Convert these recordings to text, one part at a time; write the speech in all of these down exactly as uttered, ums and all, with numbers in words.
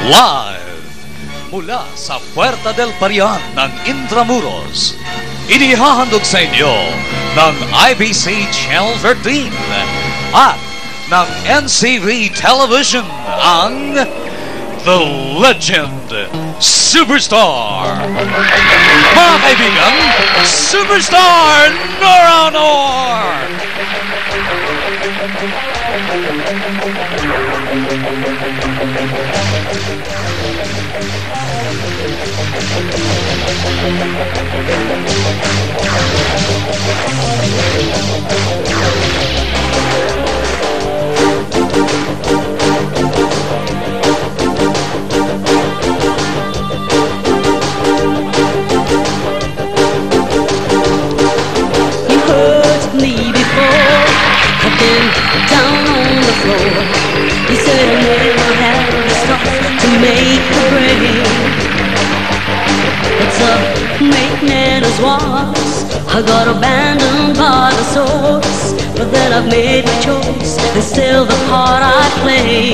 Live mula sa Puerta del Parian ng Intramuros, inihahandog sa inyo ng I B C Channel thirteen at ng N C V Television ang The Legend Superstar. Mga kaibigan, Superstar Nora Honor! He said I never had the stuff to make the break. It's a make man as was. I got abandoned by the source, but then I've made my choice, and still the part I play.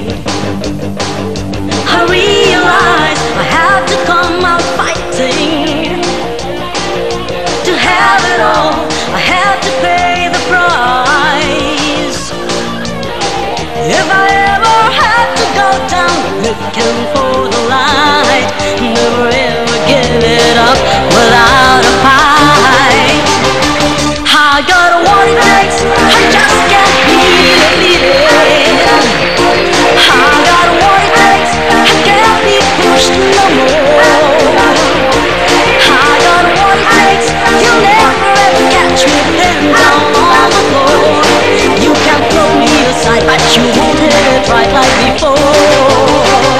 I realize I have to come out fighting. To have it all, I have to pay the price. If I ever had to go down looking for the light, never ever give it up without a fight. I got what it takes, I just can't beat it. I got what it takes, I can't be pushed no more. I got what it takes, you'll never ever catch me pinned down on the floor. You can throw me aside, but you won't hit it right like before.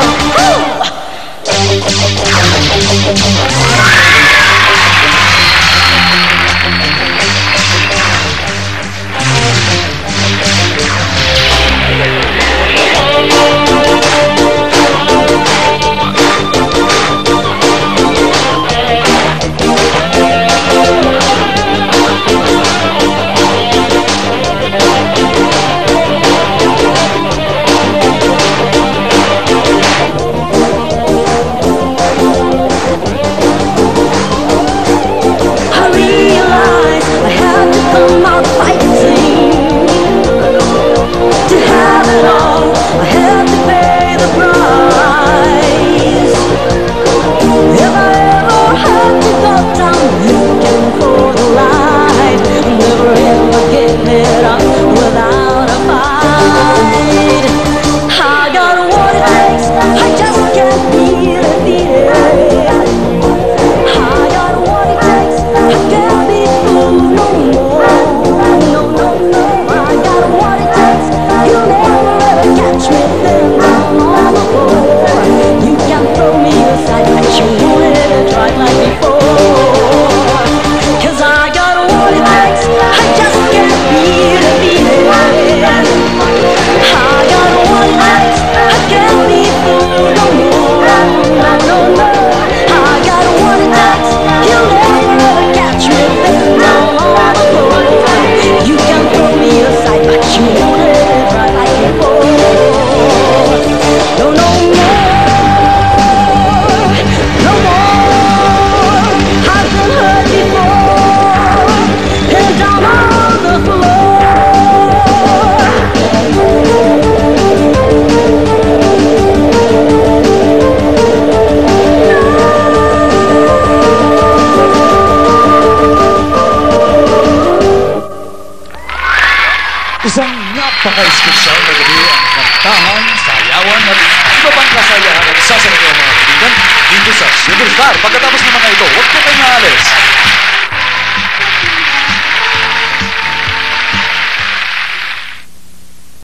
Isang napaka-espesyal na gabi ang kantahan, sayawan at iba pang kasayahan at isa sa inyo mga kaibigan dito sa Superstar. Pagkatapos ng mga ito